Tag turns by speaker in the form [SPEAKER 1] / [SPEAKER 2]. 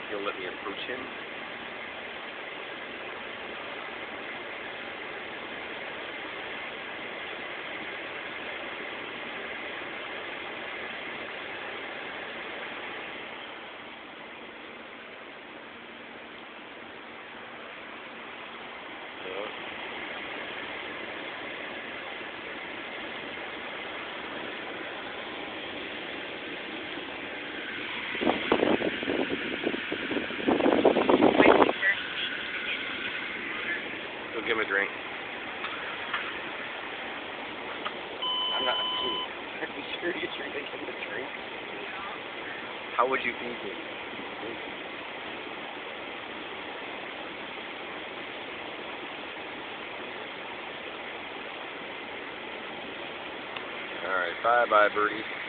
[SPEAKER 1] you'll let me approach him. Go give him a drink. I'm not kidding. Are you serious? You're going to give him a drink? How would you feed him? Alright, bye-bye, birdie.